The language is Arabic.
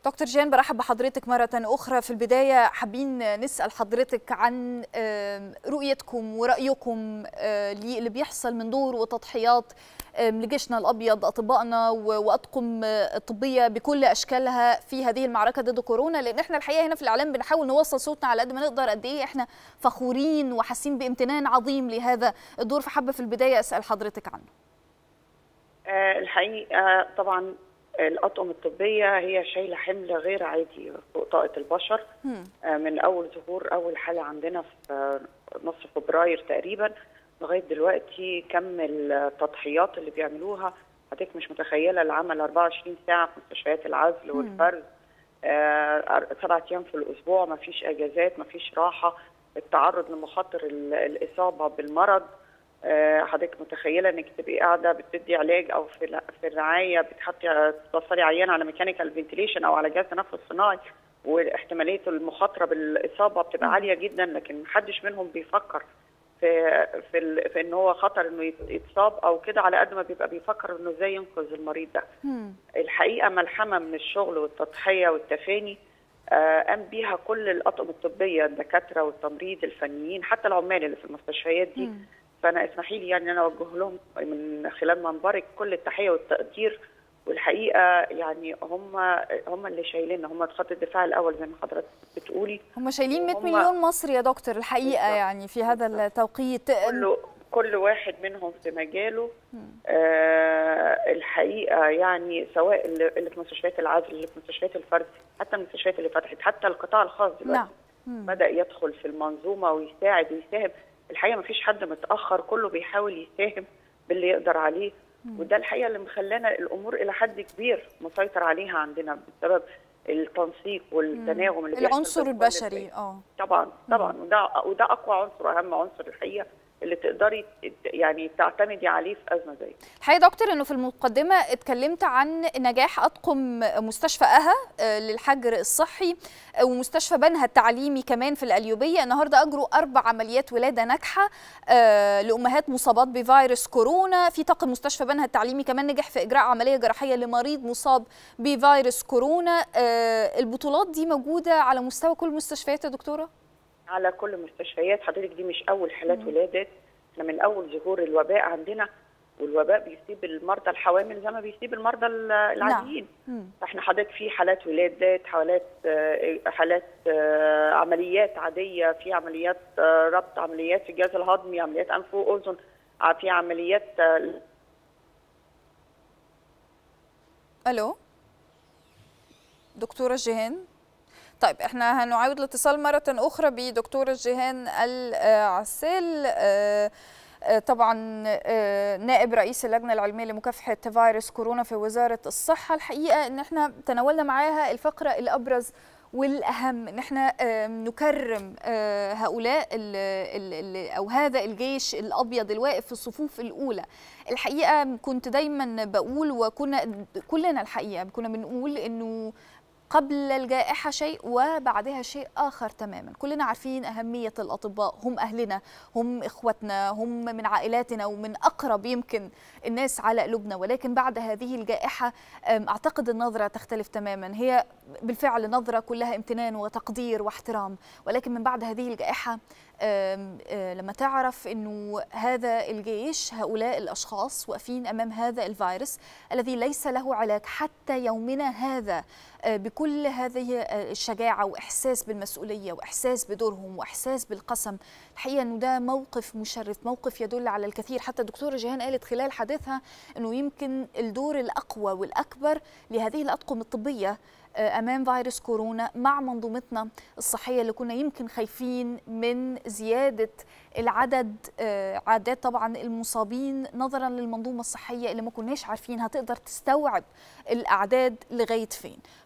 دكتور جيهان، برحب بحضرتك مرة أخرى. في البداية حابين نسأل حضرتك عن رؤيتكم ورأيكم اللي بيحصل من دور وتضحيات لجيشنا الأبيض، أطبائنا وأطقم طبية بكل أشكالها في هذه المعركة ضد كورونا، لأن احنا الحقيقة هنا في الإعلام بنحاول نوصل صوتنا على قد ما نقدر قد إيه احنا فخورين وحاسين بامتنان عظيم لهذا الدور. فحابة في البداية أسأل حضرتك عنه. الحقيقة طبعا الأطقم الطبية هي شايلة حمل غير عادي فوق طاقة البشر. من أول ظهور أول حالة عندنا في نص فبراير تقريبا لغاية دلوقتي، كم التضحيات اللي بيعملوها حضرتك مش متخيلة. العمل 24 ساعة في مستشفيات العزل والفرز، 7 أيام في الأسبوع، ما فيش أجازات، ما فيش راحة، التعرض لمخاطر الإصابة بالمرض. حضرتك متخيله انك تبقي قاعده بتدي علاج او في الرعايه توصلي عيان على ميكانيكال فنتيليشن او على جهاز تنفس صناعي، واحتماليه المخاطره بالاصابه بتبقى عاليه جدا، لكن محدش منهم بيفكر في ان هو خطر انه يتصاب او كده، على قد ما بيبقى بيفكر انه ازاي ينقذ المريض ده. الحقيقه ملحمه من الشغل والتضحيه والتفاني قام بيها كل الاطقم الطبيه، الدكاتره والتمريض الفنيين، حتى العمال اللي في المستشفيات دي. فأنا اسمحي لي يعني أنا أوجه لهم من خلال منبرك كل التحية والتقدير. والحقيقة يعني هم اللي شايلين، هم خط الدفاع الأول زي ما حضرتك بتقولي. هم شايلين 100 مليون مصري يا دكتور الحقيقة يعني في هذا التوقيت. كل واحد منهم في مجاله. الحقيقة يعني سواء اللي في مستشفيات العزل، اللي في مستشفيات الفرد، حتى المستشفيات اللي فتحت، حتى القطاع الخاص دلوقتي بدأ يدخل في المنظومة ويساعد ويساهم. الحقيقه ما فيش حد متاخر، كله بيحاول يساهم باللي يقدر عليه. وده الحقيقه اللي مخلانا الامور الى حد كبير مسيطر عليها عندنا بسبب التنسيق والتناغم اللي بيحصل، العنصر البشري. طبعا وده اقوى عنصر، اهم عنصر الحقيقه اللي تقدري يعني تعتمدي عليه في ازمه زي. الحقيقه دكتور انه في المقدمه اتكلمت عن نجاح اطقم مستشفى اها للحجر الصحي ومستشفى بنها التعليمي كمان في القليوبيه. النهارده اجروا 4 عمليات ولاده ناجحه لامهات مصابات بفيروس كورونا. في طاقم مستشفى بنها التعليمي كمان نجح في اجراء عمليه جراحيه لمريض مصاب بفيروس كورونا. البطولات دي موجوده على مستوى كل المستشفيات يا دكتوره؟ على كل المستشفيات حضرتك. دي مش اول حالات ولادات، احنا من اول ظهور الوباء عندنا، والوباء بيصيب المرضى الحوامل زي ما بيصيب المرضى العاديين. فاحنا حضرتك في حالات ولادات، حالات عمليات عاديه، في عمليات ربط، عمليات في الجهاز الهضمي، عمليات انف واذن، في عمليات. الو دكتوره جيهان. طيب احنا هنعاود الاتصال مرة أخرى بدكتورة جيهان العسال، طبعا نائب رئيس اللجنة العلمية لمكافحة فيروس كورونا في وزارة الصحة. الحقيقة ان احنا تناولنا معاها الفقرة الأبرز والأهم، ان احنا نكرم هؤلاء أو هذا الجيش الأبيض الواقف في الصفوف الأولى. الحقيقة كنت دايما بقول، وكنا كلنا الحقيقة كنا بنقول انه قبل الجائحة شيء وبعدها شيء آخر تماما. كلنا عارفين أهمية الأطباء، هم أهلنا، هم إخوتنا، هم من عائلاتنا ومن أقرب يمكن الناس على قلوبنا. ولكن بعد هذه الجائحة أعتقد النظرة تختلف تماما. هي بالفعل نظرة كلها امتنان وتقدير واحترام، ولكن من بعد هذه الجائحة لما تعرف أنه هذا الجيش، هؤلاء الأشخاص واقفين أمام هذا الفيروس الذي ليس له علاج حتى يومنا هذا، بكل هذه الشجاعة وإحساس بالمسؤولية وإحساس بدورهم وإحساس بالقسم. الحقيقة أنه ده موقف مشرف، موقف يدل على الكثير. حتى الدكتورة جيهان قالت خلال حديثها أنه يمكن الدور الأقوى والأكبر لهذه الأطقم الطبية أمام فيروس كورونا مع منظومتنا الصحية اللي كنا يمكن خايفين من زيادة العدد، عدد طبعا المصابين، نظرا للمنظومة الصحية اللي ما كناش عارفين هتقدر تستوعب الأعداد لغاية فين.